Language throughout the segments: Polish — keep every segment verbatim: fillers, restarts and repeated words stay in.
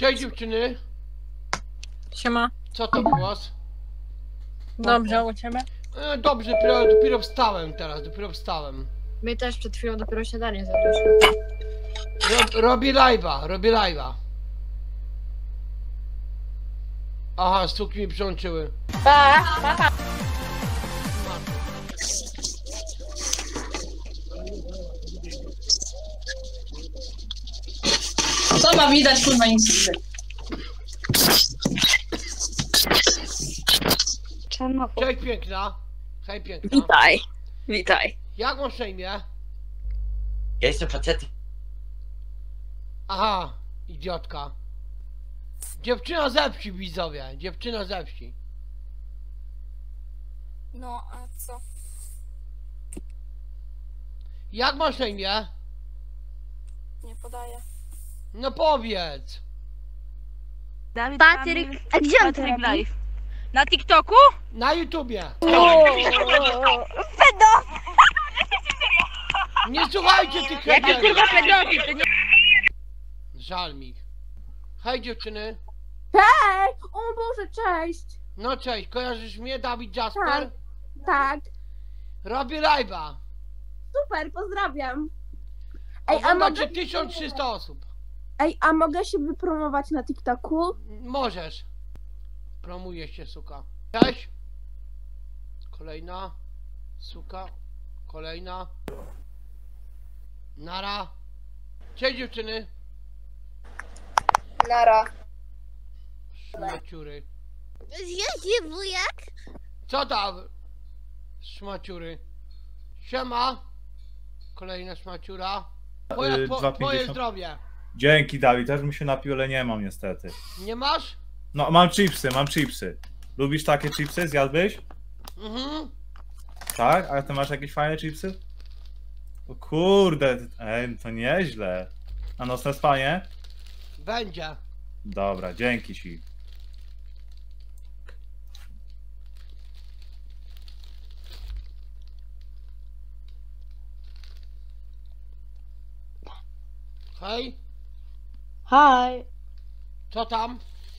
Cześć dziewczyny. Siema. Co to głos? Dobrze, u ciebie? E, dobrze, dopiero, dopiero wstałem teraz, dopiero wstałem. My też przed chwilą dopiero śniadanie zjadłyśmy. Rob, robię live'a, robię live'a. Aha, suki mi przyłączyły. Pa, pa, pa. Co ma widać, kurwa, nic nie widać. Czemu? Cześć piękna. Hej piękna. Witaj, witaj. Jak masz na imię? Ja jestem facetem. Aha, idiotka. Dziewczyna ze wsi, widzowie, dziewczyna ze wsi. No, a co? Jak masz na imię? Nie podaję. No powiedz. Dawid Patryk, a gdzie on to robi? Na TikToku? Na YouTubie. Pedo! Nie słuchajcie tych Jaki hejterów. kurwa pedofil, to nie... Żal mi. Hej dziewczyny. Hej! O Boże, cześć! No cześć, kojarzysz mnie, Dawid Jasper? Tak. Tak, Robię live'a. super, pozdrawiam. Ej, a Ogląda cię mogę, tysiąc trzysta osób. ej, a mogę się wypromować na TikToku? Możesz. Promuje się, suka. Cześć. Kolejna. Suka. Kolejna. Nara. Cześć dziewczyny. Nara. Szmaciury. Jedzie wujek? Co tam? Szmaciury. Siema. Kolejna szmaciura. Twoje, Yy, po, dwa twoje pięćdziesiąt. zdrowie. Dzięki Dawid, też bym się napił, ale nie mam niestety. Nie masz? No mam chipsy, mam chipsy. Lubisz takie chipsy? Zjadłbyś? Mhm. Tak? A ty masz jakieś fajne chipsy? O kurde, ej, to nieźle. A nocne spanie? Będzie. Dobra, dzięki ci. Hej. Hej. Co tam?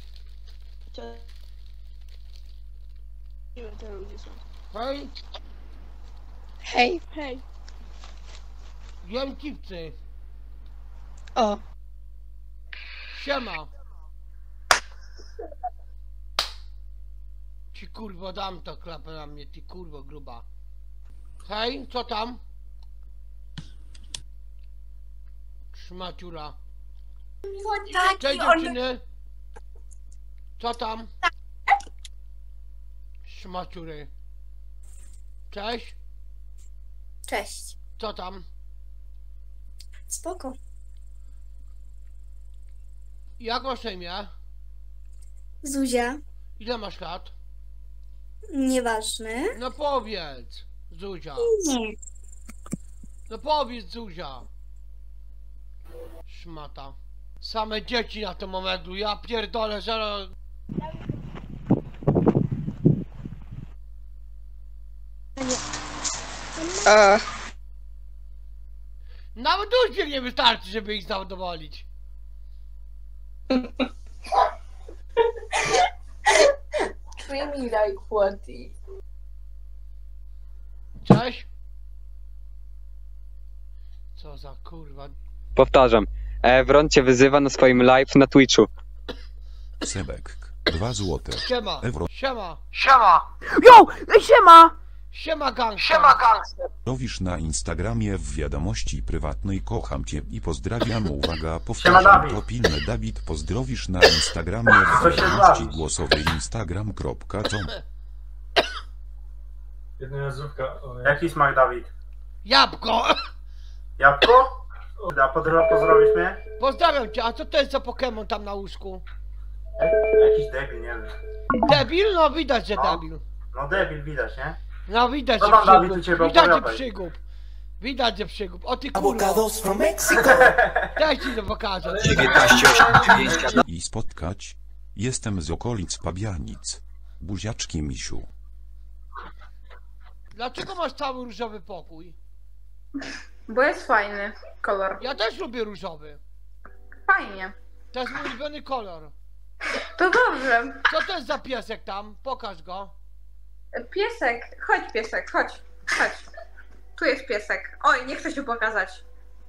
Hej. Hej. Hej. Jem chipsy. O. Siema. Ci kurwo dam to klapę na mnie, ty kurwo gruba. Hej, co tam? Szmaciura. Cześć dziewczyny. Co tam? Szmaciury. Cześć. Cześć. Co tam? Spoko. Jak masz na imię? Zuzia. Ile masz lat? Nieważne. No powiedz, Zuzia. Nie. No powiedz, Zuzia. Szmata. Same dzieci na tym momentu, ja pierdolę, że... A. Nawet uśmiech nie wystarczy, żeby ich zadowolić. Treat me like forty. Cześć. Co za kurwa. Powtarzam. Evron cię wyzywa na swoim live na Twitchu. Sebek, dwa złote. Siema. Euro. Siema. Siema! Jo! Ej, siema! Siema gang. Siema gang. Robisz na Instagramie w wiadomości prywatnej kocham cię i pozdrawiam. Uwaga, powtarzam to pilne. Dawid, pozdrowisz na Instagramie w wiadomości głosowej instagram kropka com. Jednorazówka. Jaki smak, Dawid? Jabłko. Jabłko? A pozdro- pozdrowisz mnie? Pozdrawiam cię, a co to jest za Pokémon tam na łóżku? E- jakiś debil, nie wiem. Debil? No widać, że No. debil. No debil, widać, nie? No widać, Co że tam, Dawid, u przygub. ciebie Widać, że opowiadaj? przygub. Widać, że przygub. O ty kurwa. Daj ci to pokażę. I spotkać. Jestem z okolic Pabianic. Buziaczki, misiu. Dlaczego masz cały różowy pokój? Bo jest fajny kolor. Ja też lubię różowy. Fajnie. To jest mój ulubiony kolor. To dobrze. Co to jest za piesek tam? Pokaż go. Piesek, chodź piesek, chodź, chodź. Tu jest piesek. Oj, nie chcę się pokazać.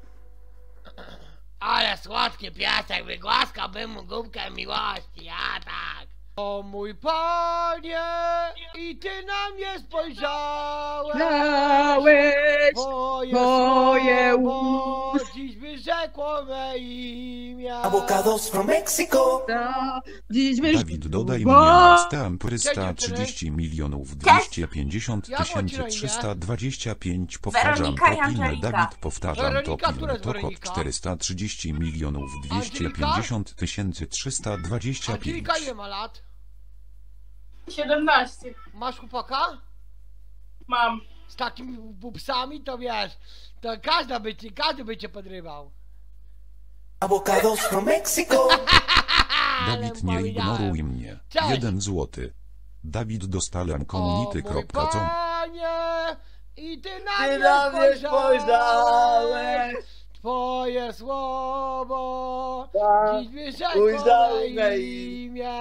Ale słodki piesek, wygłaskałbym mu gumkę miłości, ja tak. O mój panie, i ty na mnie spojrzałeś. Twoje słowo dziś wyrzekło me imię. Avocados from Mexico. Dawid, dodaj mnie na stampurysta trzydzieści milionów dwieście pięćdziesiąt tysięcy trzysta dwadzieścia pięć. Powtarzam propilne. Dawid, powtarzam Weronika, to która jest pilne. To kod Weronika? czterysta trzydzieści milionów dwieście pięćdziesiąt tysięcy trzysta dwadzieścia pięć. Angelika ile ma lat? siedemnaście. Masz chłopaka? Mam. Z takimi bubsami to wiesz, to każda by ci, każdy by cię podrywał. Avocados from Mexico. Dawid, nie ignoruj mnie. Cześć. Jeden złoty. Dawid, dostałem O komunity. mój Kropka, co? panie, i ty na Ty mnie na mnie spojrzałeś. spojrzałeś. Twoje słowo Tak. dziś wyrzekło Ujrzałem me me imię.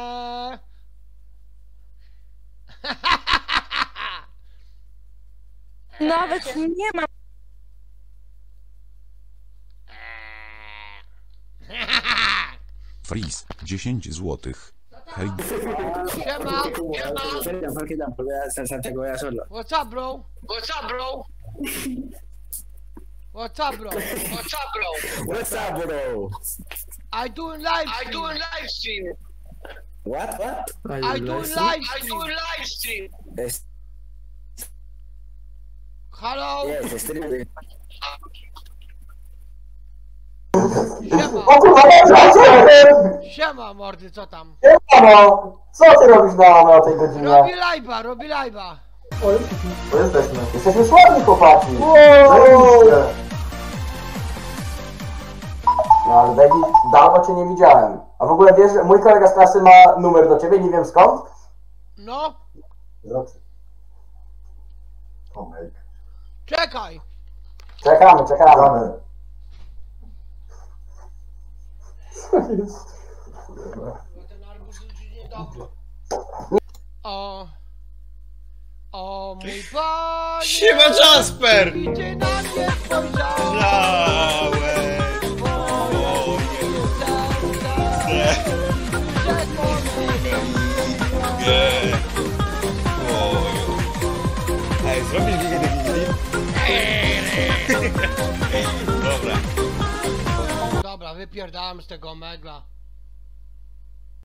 Nawet nie ma. Freeze, dziesięć złotych. Hej, Siema, what's up bro? What's up, bro? What's up bro? What's up, bro? What's up, bro? I doing live I stream. do a live stream. What? What? I doing live I do a stream. live stream. Yes, Hello? yes, stream. Siema. Siema mordy, co tam? No, co ty robisz na, na tej godzinie? Robi live'a, robi live'a. To jesteśmy. Jesteśmy słabni, chłopaki. Zajebiście. No ale Baby, dawno cię nie widziałem. A w ogóle wiesz, że mój kolega z klasy ma numer do ciebie, nie wiem skąd? No, Tomek. czekaj. Czekamy, czekamy. O, o mój panie. Siema, Jasper! I ty na mnie spojrzałeś. Ej, zrobisz gigity gigity? Dobra. Dobra, wypierdałem z tego megla.